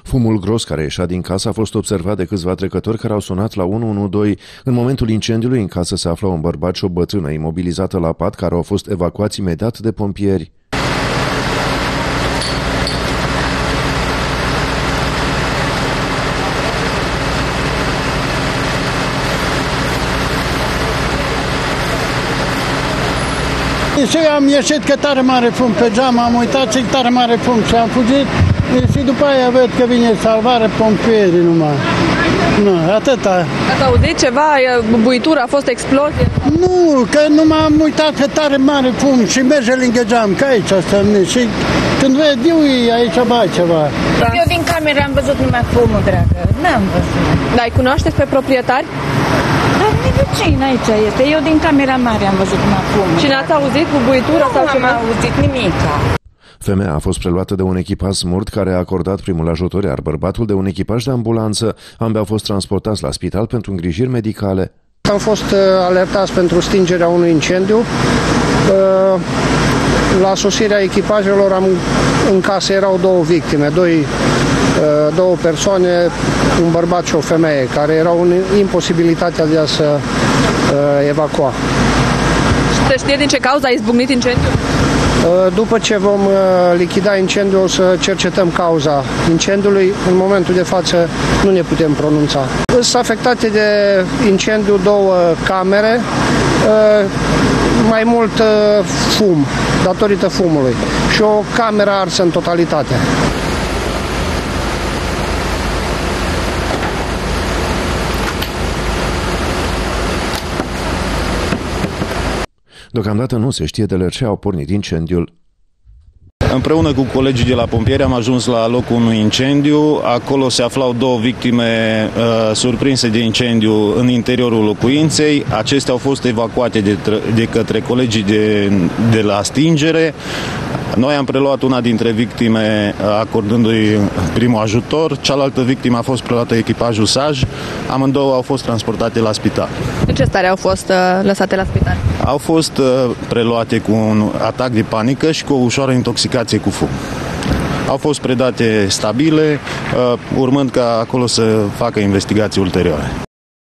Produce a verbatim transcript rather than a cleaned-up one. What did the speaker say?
Fumul gros care ieșea din casă a fost observat de câțiva trecători care au sunat la unu unu doi. În momentul incendiului, în casă se afla un bărbat și o bătrână imobilizată la pat, care au fost evacuați imediat de pompieri. Și am ieșit că tare mare fum pe geam, am uitat și tare mare fum și am fugit și după aia văd că vine salvare pompierii numai. Nu, atâta. Ați auzit ceva? Buitură? A fost explozie? Nu, că nu m-am uitat că tare mare fum și merge lângă geam, că aici stămne și când văd eu aici ba ceva. Da. Eu din cameră am văzut numai fumul, dragă, n-am văzut. Dar îi cunoașteți pe proprietari? Cine aici este? Eu din camera mare am văzut numai fumul. Și n-ați auzit cu buitură sau ceva? Nu am auzit nimica. Femeia a fost preluată de un echipaj smurt care a acordat primul ajutor, iar bărbatul de un echipaj de ambulanță. Ambii au fost transportați la spital pentru îngrijiri medicale. Am fost uh, alertați pentru stingerea unui incendiu. Uh, la sosirea echipajelor am, în casă erau două victime, doi, uh, două persoane, un bărbat și o femeie, care erau în imposibilitatea de a se uh, evacua. Și se știe din ce cauza a izbucnit incendiul? După ce vom lichida incendiul, o să cercetăm cauza incendiului. În momentul de față nu ne putem pronunța. Sunt afectate de incendiu două camere, mai mult fum, datorită fumului, și o cameră arsă în totalitate. Deocamdată nu se știe de la ce au pornit incendiul. Împreună cu colegii de la pompieri am ajuns la locul unui incendiu. Acolo se aflau două victime uh, surprinse de incendiu în interiorul locuinței. Acestea au fost evacuate de, de către colegii de, de la stingere. Noi am preluat una dintre victime acordându-i primul ajutor. Cealaltă victimă a fost preluată echipajul S A J. Amândouă au fost transportate la spital. În ce stare au fost uh, lăsate la spital? Au fost uh, preluate cu un atac de panică și cu o ușoară intoxicație cu fum. Au fost predate stabile, uh, urmând ca acolo să facă investigații ulterioare.